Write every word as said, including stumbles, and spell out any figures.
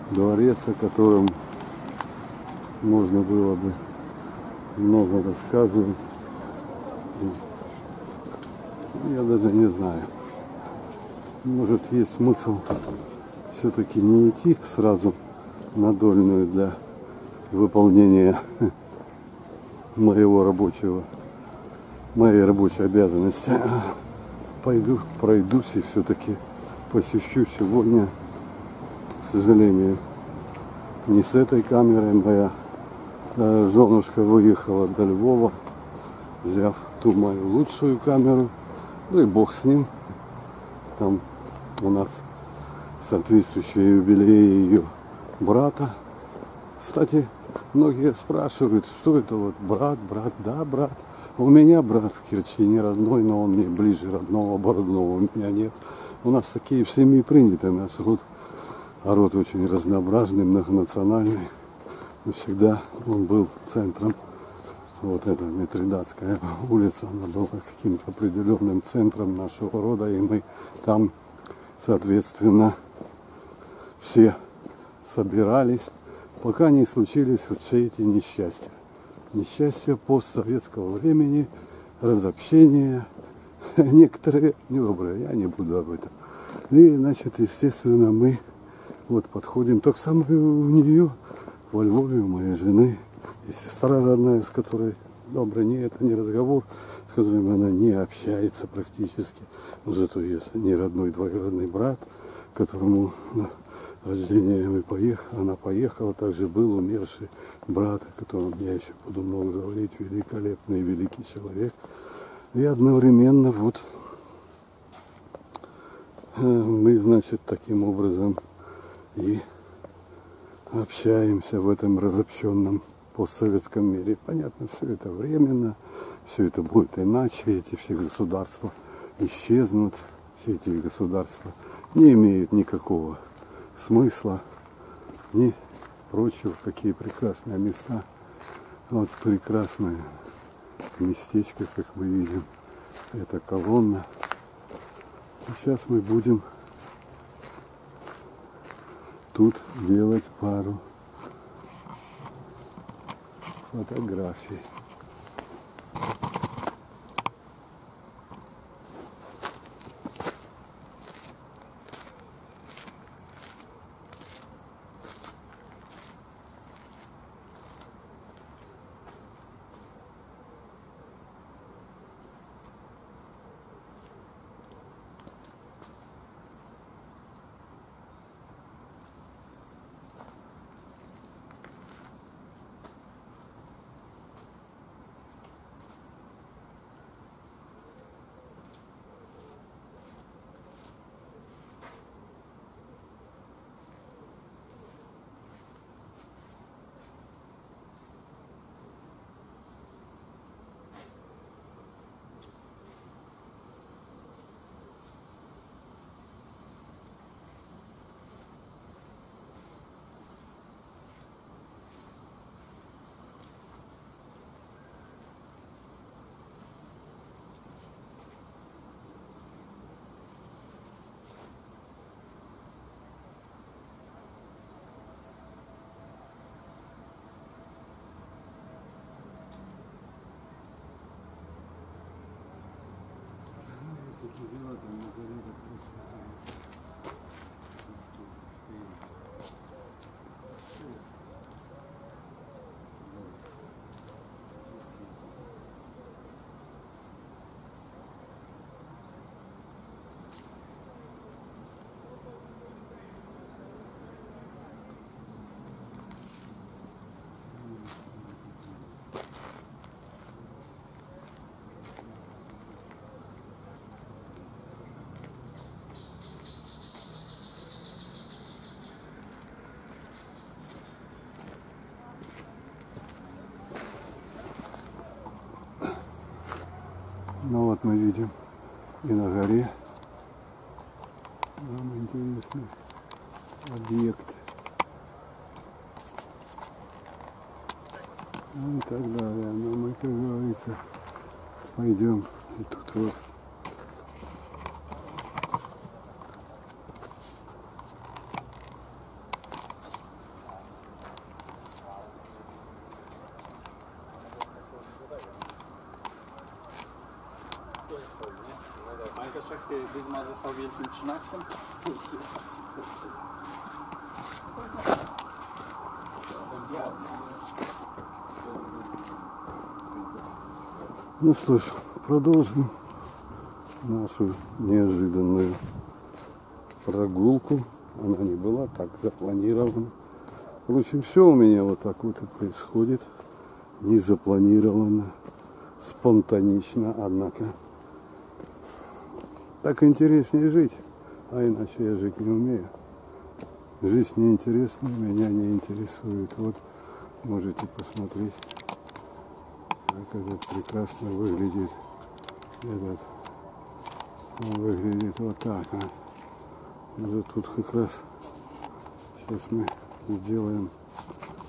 дворец, о котором можно было бы много рассказывать. Я даже не знаю. Может, есть смысл все-таки не идти сразу на Дольную для выполнения моего рабочего, моей рабочей обязанности. Пойду, пройдусь и все-таки посещу сегодня, к сожалению, не с этой камерой. Моя э, женушка выехала до Львова, взяв ту мою лучшую камеру. Ну и бог с ним. Там у нас соответствующие юбилеи ее брата. Кстати, многие спрашивают, что это вот брат, брат, да, брат. У меня брат в Керчи не родной, но он мне ближе родного, родного у меня нет. У нас такие в семье приняты, наш род, а род очень разнообразный, многонациональный. И всегда он был центром. Вот эта Митридатская улица, она была каким-то определенным центром нашего рода, и мы там, соответственно, все собирались, пока не случились вот все эти несчастья. Несчастья постсоветского времени, разобщение, некоторые недобрые, я не буду об этом. И, значит, естественно, мы вот подходим, так самое у нее, во Львове, у моей жены, и сестра родная, с которой, добрый, не это не разговор, с которым она не общается практически, но зато есть не родной двоюродный брат, которому на рождение мы поехали, она поехала, также был умерший брат, о котором я еще буду много говорить, великолепный, великий человек. И одновременно вот мы, значит, таким образом и общаемся в этом разобщенном постсоветском мире. Понятно, все это временно, все это будет иначе, эти все государства исчезнут, все эти государства не имеют никакого смысла, ни прочего. Какие прекрасные места. Вот прекрасное местечко, как мы видим, это колонна. Сейчас мы будем тут делать пару фотографий. Ну вот мы видим и на горе нам интересный объект. Ну и так далее. Но мы, как говорится, пойдем и тут вот. bez mazı sau wielkim trzynastym. Ну что ж, продолжим нашу неожиданную прогулку. Она не была так запланирована. В общем, все у меня вот так вот и происходит. Не запланировано, спонтанично, однако. Так интереснее жить, а иначе я жить не умею. Жизнь неинтересна, меня не интересует. Вот можете посмотреть, как этот прекрасно выглядит. Этот, он выглядит вот так. А. Может тут как раз сейчас мы сделаем